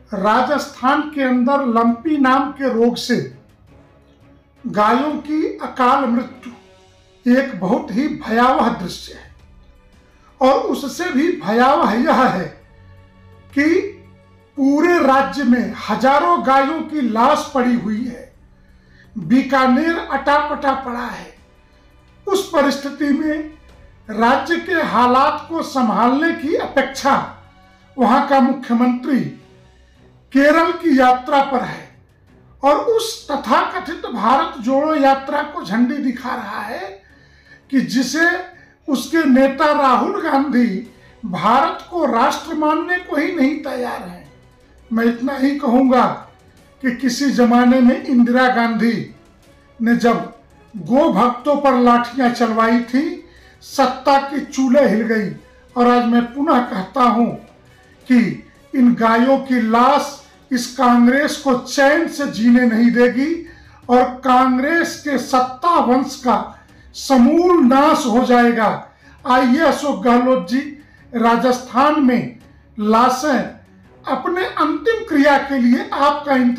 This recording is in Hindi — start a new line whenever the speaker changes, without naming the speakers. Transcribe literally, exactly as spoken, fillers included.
राजस्थान के अंदर लंपी नाम के रोग से गायों की अकाल मृत्यु एक बहुत ही भयावह दृश्य है। और उससे भी भयावह यह है कि पूरे राज्य में हजारों गायों की लाश पड़ी हुई है, बीकानेर अटापटा पड़ा है। उस परिस्थिति में राज्य के हालात को संभालने की अपेक्षा वहां का मुख्यमंत्री केरल की यात्रा पर है और उस तथाकथित भारत जोड़ो यात्रा को झंडी दिखा रहा है कि जिसे उसके नेता राहुल गांधी भारत को राष्ट्र मानने को ही नहीं तैयार हैं। मैं इतना ही कहूंगा कि किसी जमाने में इंदिरा गांधी ने जब गो भक्तों पर लाठियां चलवाई थी, सत्ता की चूल्हे हिल गई। और आज मैं पुनः कहता हूं कि इन गायों की लाश इस कांग्रेस को चैन से जीने नहीं देगी और कांग्रेस के सत्ता वंश का समूल नाश हो जाएगा। आइए अशोक गहलोत जी, राजस्थान में लाशें अपने अंतिम क्रिया के लिए आपका इंतजार